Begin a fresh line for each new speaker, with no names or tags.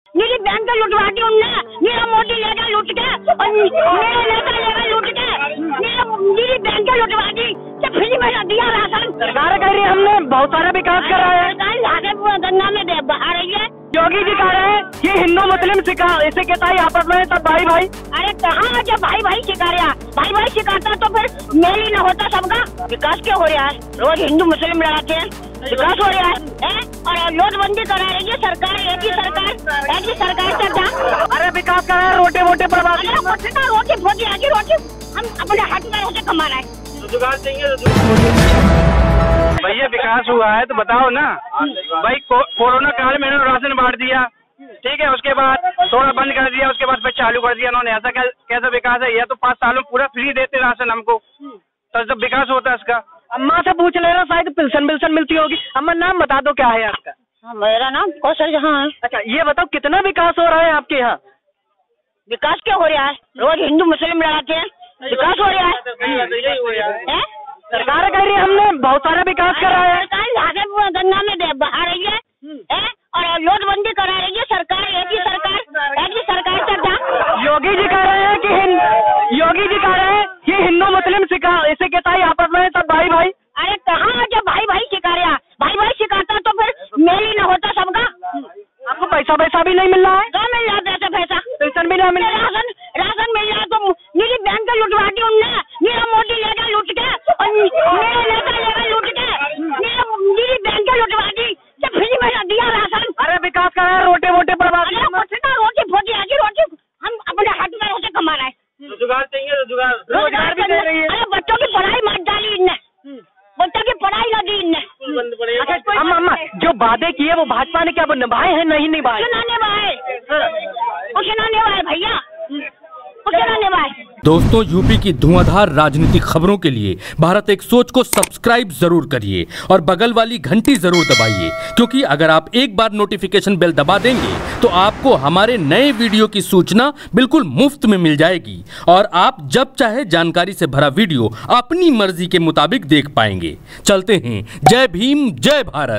मेरी बैंक को लुटवा दी उनने, मेरा मोदी लेगा लूट के और मेरा नेता लेगा लूट के, मेरी बैंक को लुटवा दी। जब फ्री में दिया राशन,
सरकार कह रही है हमने बहुत सारा विकास कर रहा है,
गंगा में बहा रही है।
योगी जी कह रहे हैं ये हिंदू मुस्लिम इसे कहता है आपस में सब भाई भाई।
अरे कहाँ जब भाई भाई सिखा रहा, भाई भाई सिखाता तो फिर मेल ही न होता सबका। विकास क्यों हो रहा है? रोज हिंदू मुस्लिम लड़ाते हैं, विकास हो रहा है? और नोटबंदी करा रही है सरकार, एक ही सरकार चलता।
अरे विकास कर रहा है, रोटे वोटे पर
रोटी फोटी आगे रोटी हम अपने हाथ में रोटी कमा रहे हैं।
रोजगार चाहिए भैया, विकास हुआ है तो बताओ ना भाई। कोरोना काल में इन्होंने राशन बांट दिया, ठीक है, उसके बाद थोड़ा बंद कर दिया, उसके बाद फिर चालू कर दिया इन्होंने। ऐसा कैसा विकास है? यह तो 5 सालों पूरा फ्री देते राशन हमको, तो जब विकास होता है इसका।
अम्मा से पूछ लेना, शायद पेंशन मिलती होगी। अम्मा नाम बता दो, क्या है आपका?
मेरा नाम कौशल जहाँ है।
अच्छा ये बताओ कितना विकास हो रहा है आपके यहाँ?
विकास क्या हो रहा है? रोज हिंदू मुस्लिम लड़ाते हैं, विकास हो रहा है?
सरकार कह रही है हमने बहुत सारा विकास कर रहा है,
गंगा में बहा रही है और नोटबंदी करा रही है सरकार, एक ही सरकार चलता।
योगी जी कह रहे हैं ये हिंदू मुस्लिम इसे कहता है आपस में सब भाई भाई।
अरे कहाँ जब भाई भाई सिखा रहा, भाई भाई सिखाता तो फिर मेल ही न होता सबका।
आपको पैसा भी नहीं मिल रहा है?
क्या मिल रहा है? पैसा
पेंशन भी नहीं मिल रहा,
राशन मिल रहा तो मेरी बैंक को लुटवा दी उनने, मेरा मोदी लेगा लूट के और मेरा नेता लेगा लूट के, मेरी बैंक को लुटवा दी। जब फ्री में दिया राशन।
अरे विकास कर रहा है, रोटे वोटे पर
रोटी फोटी आगे रोटी हम अपने हाथ में रोटी कमा रहे हैं।
रोजगार चाहिए
रोजगार भी दे रही है।
अरे बच्चों की पढ़ाई मत डाली इनने, बच्चों की पढ़ाई लगी इनने।
अच्छा अम्मा जो वादे किए वो भाजपा ने क्या वो निभाए हैं? नहीं निभाए,
कुछ ना निभाए भैया, कुछ ना निभाए।
दोस्तों यूपी की धुआंधार राजनीतिक खबरों के लिए भारत एक सोच को सब्सक्राइब जरूर करिए और बगल वाली घंटी जरूर दबाइए, क्योंकि अगर आप एक बार नोटिफिकेशन बेल दबा देंगे तो आपको हमारे नए वीडियो की सूचना बिल्कुल मुफ्त में मिल जाएगी और आप जब चाहे जानकारी से भरा वीडियो अपनी मर्जी के मुताबिक देख पाएंगे। चलते हैं, जय भीम जय भारत।